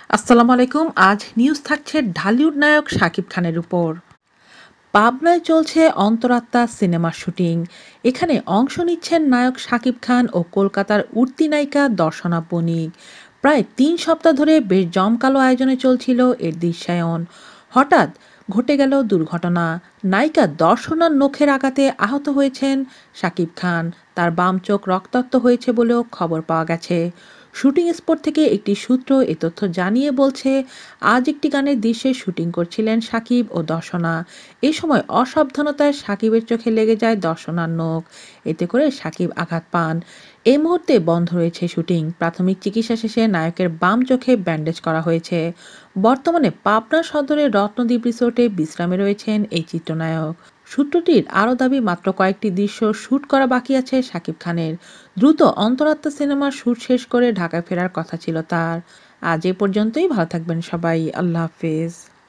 আসসালামু আলাইকুম। আজ নিউজ থাকছে ঢালিউড নায়ক শাকিব খানের উপর। পাবনায় চলছে অন্তরাত্মা সিনেমার শুটিং। এখানে অংশ নিচ্ছেন নায়ক শাকিব খান ও কলকাতার উঠতি নায়িকা দর্শনা বণিক। প্রায় ৩ সপ্তাহ ধরে বেশ জমকালো আয়োজনে চলছিল এর দৃশ্যায়ন। হঠাৎ ঘটে গেল দুর্ঘটনা। নায়িকা দর্শনার নখের আঘাতে আহত হয়েছেন শাকিব খান। তার বাম চোখ রক্তাক্ত হয়েছে বলেও খবর পাওয়া গেছে। শুটিং স্পট থেকে একটি সূত্র এ তথ্য জানিয়ে বলছে, আজ একটি গানের দৃশ্যে শুটিং করছিলেন শাকিব ও দর্শনা। এ সময় অসাবধানতায় সাকিবের চোখে লেগে যায় দর্শনার নখ। এতে করে সাকিব আঘাত পান। এই মুহূর্তে বন্ধ রয়েছে শুটিং। প্রাথমিক চিকিৎসা শেষে নায়কের বাম চোখে ব্যান্ডেজ করা হয়েছে। বর্তমানে পাবনা সদরের রত্নদ্বীপ রিসোর্টে বিশ্রামে রয়েছেন এই চিত্রনায়ক। সূত্রটির আরও দাবি, মাত্র কয়েকটি দৃশ্য শ্যুট করা বাকি আছে শাকিব খানের। দ্রুত অন্তরাত্মা সিনেমার শ্যুট শেষ করে ঢাকায় ফেরার কথা ছিল তার। আজ এ পর্যন্তই। ভালো থাকবেন সবাই। আল্লাহ হাফেজ।